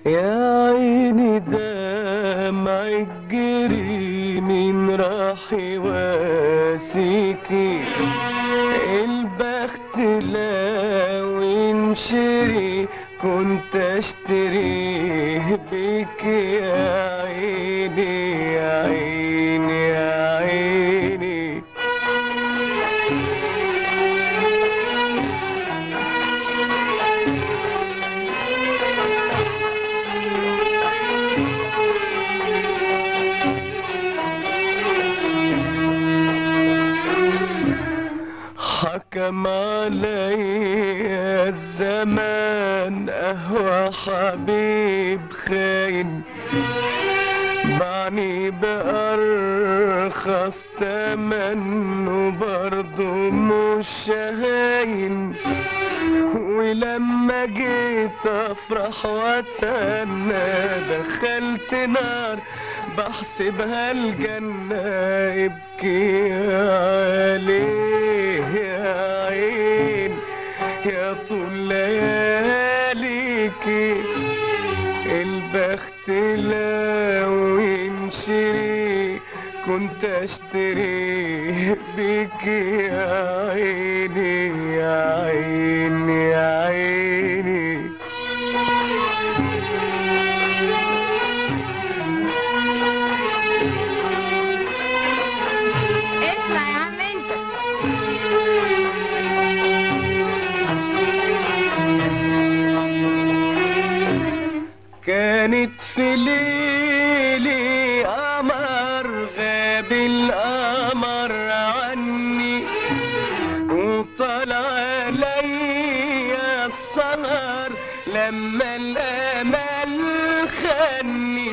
يا عيني دمعك جري من راح يواسيكي، البخت لو انشري كنت اشتريه بيك. يا عيني يا عيني يا عيني. حكم عليا الزمان أهوى حبيب خاين، بعني بأرخص تمن وبرضه مش هاين. ولما جيت افرح واتهنى دخلت نار بحسبها الجنة، ابكي عليه يا عين يا طول لياليكي. البخت لو ينشري كنت اشتريه بيك. يا عيني يا عيني يا عيني. اسمع يا عم انت. كانت في ليلي قمر غاب القمر عني، وطلع عليا السهر لما الامل خاني.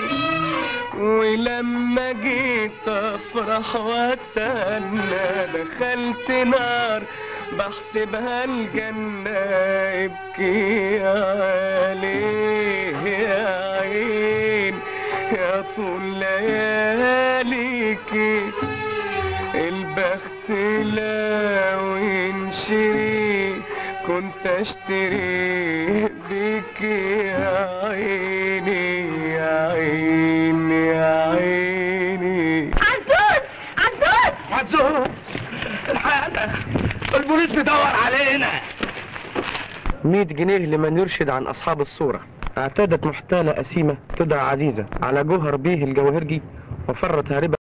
ولما جيت افرح واتهنى دخلت نار بحسبها الجنة، ابكي عليه يا عين يا طول لياليكي. البخت لو ينشري كنت اشتريه بيك. يا عيني يا عيني يا عيني. عزوز عزوز عزوز الحقنا، البوليس بيدور علينا. 100 جنيه لمن يرشد عن أصحاب الصورة. اعتادت محتالة أسيمة تدعى عزيزة على جوهر بيه الجوهرجي، وفرت هاربة